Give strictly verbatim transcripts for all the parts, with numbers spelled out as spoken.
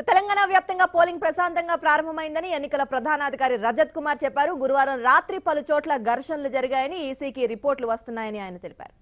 తెలంగాణ వ్యాప్తంగా పోలింగ్ ప్రశాంతంగా ప్రారంభమైందని ఎన్నికల ప్రధానాధికారి రజత్ కుమార్ చెప్పారు. గురువారం రాత్రి పలు చోట్ల ఘర్షణలు జరిగాయని ఈసీకి రిపోర్టులు వస్తున్నాయని ఆయన తెలిపారు.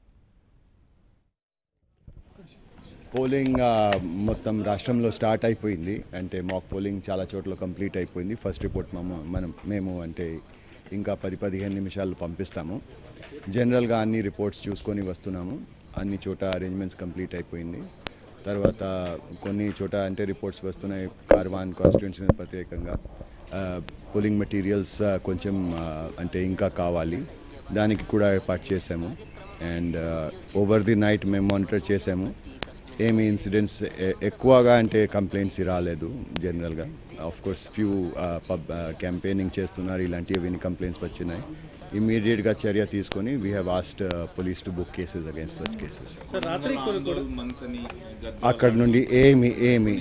పోలింగ్ మొత్తం రాష్ట్రంలో స్టార్ట్ అయిపోయింది. అంటే మాక్ పోలింగ్ చాలా చోట్ల కంప్లీట్ అయిపోయింది. ఫస్ట్ రిపోర్ట్ మనం మేము అంటే ఇంకా పది పదిహేను నిమిషాలు పంపిస్తాము. జనరల్గా అన్ని రిపోర్ట్స్ చూసుకొని వస్తున్నాము. అన్ని చోట అరేంజ్మెంట్స్ కంప్లీట్ అయిపోయింది. తర్వాత కొన్ని చోట అంటే రిపోర్ట్స్ వస్తున్నాయి. కార్వాన్ కాన్స్టిట్యున్సీ ప్రత్యేకంగా పోలింగ్ మెటీరియల్స్ కొంచెం అంటే ఇంకా కావాలి, దానికి కూడా ఏర్పాటు చేసాము. అండ్ ఓవర్ ది నైట్ మేము మానిటర్ చేసాము. ఏమి ఇన్సిడెంట్స్ ఎక్కువగా అంటే కంప్లైంట్స్ రాలేదు. జనరల్గా of course few pub campaigning చేస్తున్నారు, ఇలాంటివి కంప్లైంట్స్ వచ్చినాయి. ఇమీడియట్గా చర్య తీసుకొని we have asked police to book cases against such cases. అక్కడ నుండి ఏమి ఏమి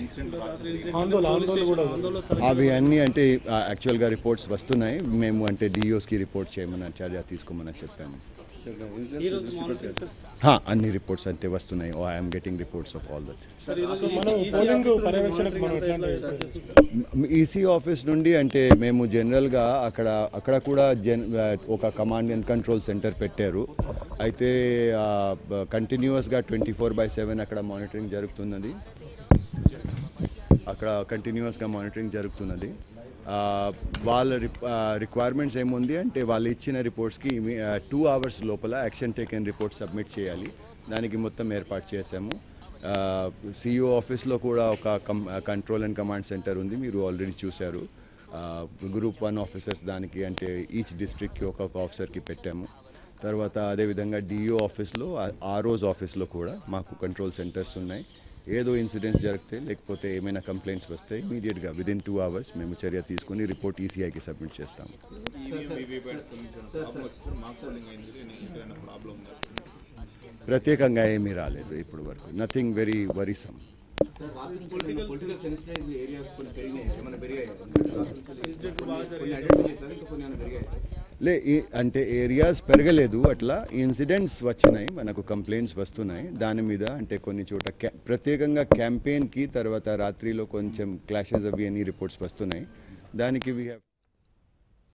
అవి అన్నీ అంటే యాక్చువల్గా రిపోర్ట్స్ వస్తున్నాయి. మేము అంటే డిఓస్కి రిపోర్ట్ చేయమని చర్య తీసుకోమని చెప్పాము. అన్ని రిపోర్ట్స్ అంటే వస్తున్నాయి. I'm getting reports of all that. EC office నుండి అంటే మేము జనరల్గా అక్కడ అక్కడ కూడా జన్ ఒక కమాండ్ అండ్ కంట్రోల్ సెంటర్ పెట్టారు. అయితే కంటిన్యూస్గా ట్వంటీ ఫోర్ బై సెవెన్ అక్కడ మానిటరింగ్ జరుగుతున్నది. అక్కడ కంటిన్యూస్గా మానిటరింగ్ జరుగుతున్నది. వాళ్ళ రిక్వైర్మెంట్స్ ఏముంది అంటే వాళ్ళు ఇచ్చిన రిపోర్ట్స్కి టూ అవర్స్ లోపల యాక్షన్ టేకెన్ రిపోర్ట్ సబ్మిట్ చేయాలి. దానికి మొత్తం ఏర్పాటు చేసాము. సిఇఓ ఆఫీస్లో కూడా ఒక కంట్రోల్ అండ్ కమాండ్ సెంటర్ ఉంది, మీరు ఆల్రెడీ చూశారు. గ్రూప్ వన్ ఆఫీసర్స్ దానికి అంటే ఈచ్ డిస్ట్రిక్ట్కి ఒక్కొక్క ఆఫీసర్కి పెట్టాము. తర్వాత అదేవిధంగా డిఓ ఆఫీస్లో ఆర్ఓస్ ఆఫీస్లో కూడా మాకు కంట్రోల్ సెంటర్స్ ఉన్నాయి. ఏదో ఇన్సిడెంట్స్ జరిగితే లేకపోతే ఏమైనా కంప్లైంట్స్ వస్తే ఇమీడియట్గా విదిన్ టూ అవర్స్ మేము చర్య తీసుకుని రిపోర్ట్ ఈసీఐకి సబ్మిట్ చేస్తాము. ప్రత్యేకంగా ఏమీ రాలేదు ఇప్పుడు వరకు. Nothing very worrisome. లే అంటే ఏరియాస్ పెరగలేదు, అట్లా ఇన్సిడెంట్స్ వచ్చినాయి, మనకు కంప్లైంట్స్ వస్తున్నాయి. దాని మీద అంటే కొన్ని చోట ప్రత్యేకంగా క్యాంపెయిన్కి తర్వాత రాత్రిలో కొంచెం క్లాషెస్ అవి అన్ని రిపోర్ట్స్ వస్తున్నాయి. దానికి వీ హ్యావ్